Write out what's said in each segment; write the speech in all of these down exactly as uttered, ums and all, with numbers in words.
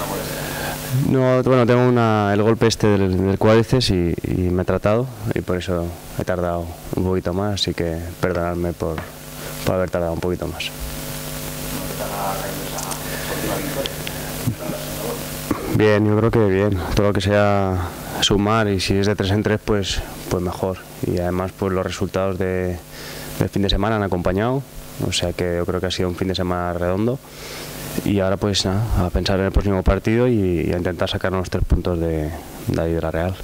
No, bueno, tengo una, el golpe este del, del cuádriceps y, y me he tratado y por eso he tardado un poquito más, así que perdonadme por, por haber tardado un poquito más. Bien, yo creo que bien, todo lo que sea sumar y si es de tres en tres pues, pues mejor y además pues los resultados de, del fin de semana han acompañado, o sea que yo creo que ha sido un fin de semana redondo. Y ahora pues nada, a pensar en el próximo partido y, y a intentar sacar los tres puntos de, de ahí de la Real.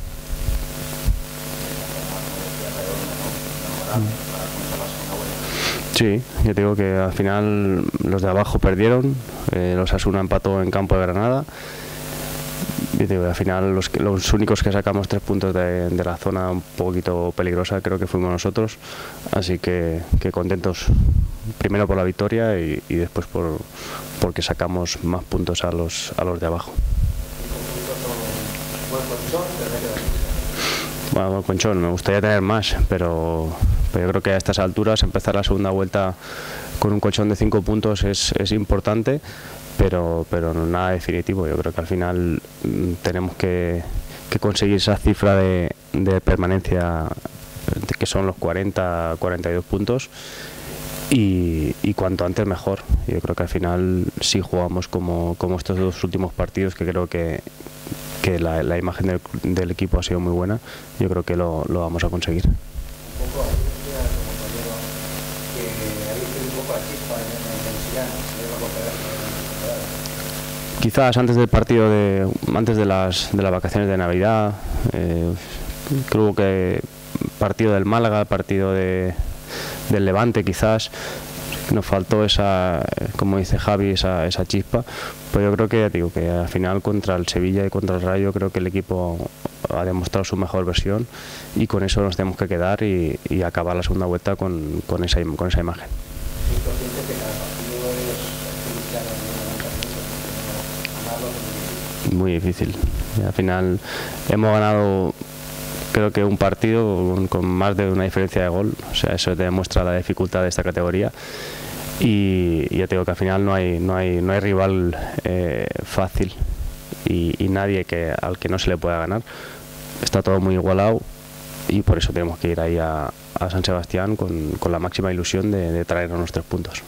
Sí, yo digo que al final los de abajo perdieron, eh, los Osasuna empató en campo de Granada. Yo digo, al final los, los únicos que sacamos tres puntos de, de la zona un poquito peligrosa creo que fuimos nosotros, así que, que contentos primero por la victoria y, y después por porque sacamos más puntos a los a los de abajo. Bueno, Conchón, me gustaría tener más, pero, pero yo creo que a estas alturas empezar la segunda vuelta con un colchón de cinco puntos es, es importante, pero, pero nada definitivo. Yo creo que al final mmm, tenemos que, que conseguir esa cifra de, de permanencia que son los cuarenta, cuarenta y dos puntos. Y, y cuanto antes mejor. Yo creo que al final si jugamos como, como estos dos últimos partidos, que creo que, que la, la imagen del, del equipo ha sido muy buena, yo creo que lo, lo vamos a conseguir. Quizás antes del partido de antes de las de las vacaciones de Navidad, eh, creo que partido del Málaga, partido de del Levante quizás nos faltó esa, como dice Javi, esa, esa chispa, pues yo creo que digo que al final contra el Sevilla y contra el Rayo creo que el equipo ha demostrado su mejor versión y con eso nos tenemos que quedar y, y acabar la segunda vuelta con, con, esa, con esa imagen. Muy difícil. Y al final hemos ganado creo que un partido con, con más de una diferencia de gol, o sea, eso demuestra la dificultad de esta categoría y, y ya te digo que al final no hay no hay no hay rival eh, fácil y, y nadie que al que no se le pueda ganar. Está todo muy igualado y por eso tenemos que ir ahí a, a San Sebastián con, con la máxima ilusión de, de traernos los tres puntos.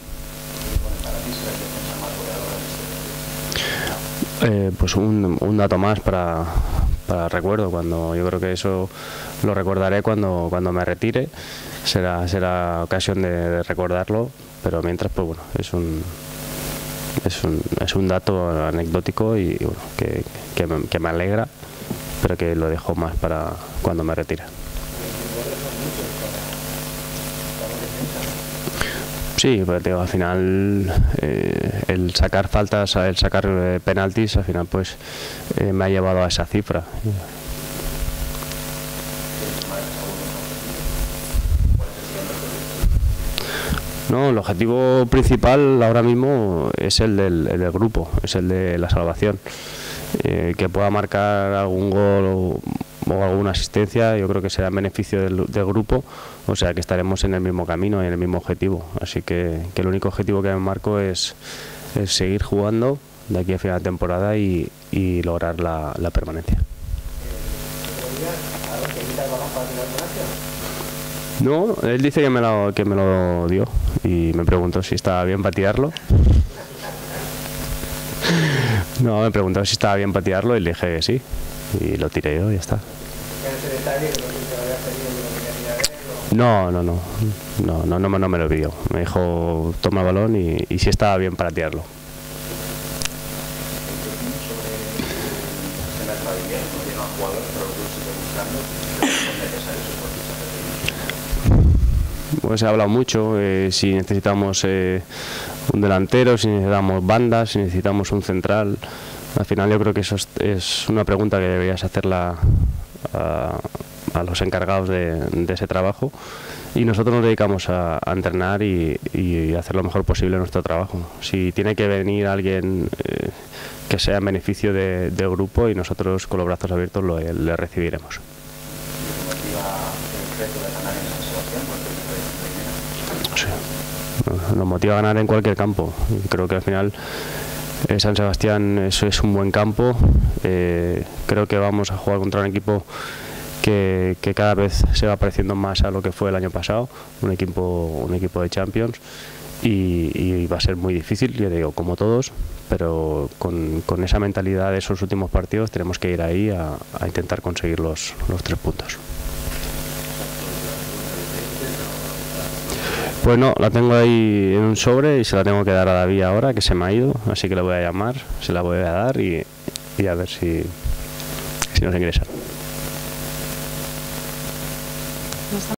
Eh, pues un, un dato más para para recuerdo, cuando yo creo que eso lo recordaré cuando cuando me retire, será será ocasión de, de recordarlo, pero mientras pues bueno, es un es un, es un dato anecdótico y bueno, que, que, me, que me alegra, pero que lo dejo más para cuando me retire. Sí, pues digo, al final eh, el sacar faltas, el sacar eh, penaltis, al final pues eh, me ha llevado a esa cifra. No, el objetivo principal ahora mismo es el del, el del grupo, es el de la salvación. Eh, que pueda marcar algún gol o, o alguna asistencia, yo creo que será en beneficio del, del grupo, o sea que estaremos en el mismo camino y en el mismo objetivo, así que, que el único objetivo que me marco es, es seguir jugando de aquí a final de temporada y, y lograr la, la permanencia. No, él dice que me lo, que me lo dio y me preguntó si estaba bien para tirarlo. No, me preguntó si estaba bien para tirarlo y le dije que sí. Y lo tiré yo y ya está. No, no, no. No, no, no, no me lo pidió. Me dijo toma el balón y, y si estaba bien para tirarlo. Pues se ha hablado mucho, eh, si necesitamos eh, un delantero, si necesitamos bandas, si necesitamos un central. Al final yo creo que eso es, es una pregunta que deberías hacerla a, a los encargados de, de ese trabajo y nosotros nos dedicamos a, a entrenar y, y hacer lo mejor posible nuestro trabajo. Si tiene que venir alguien eh, que sea en beneficio de, del grupo y nosotros con los brazos abiertos lo, le recibiremos. Sí. Nos motiva a ganar en cualquier campo. Creo que al final Eh, San Sebastián eso es un buen campo, eh, creo que vamos a jugar contra un equipo que, que cada vez se va pareciendo más a lo que fue el año pasado, un equipo, un equipo de Champions, y, y va a ser muy difícil, yo digo, como todos, pero con, con esa mentalidad de esos últimos partidos tenemos que ir ahí a, a intentar conseguir los, los tres puntos. Pues no, la tengo ahí en un sobre y se la tengo que dar a David ahora, que se me ha ido, así que le voy a llamar, se la voy a dar y, y a ver si, si nos ingresan.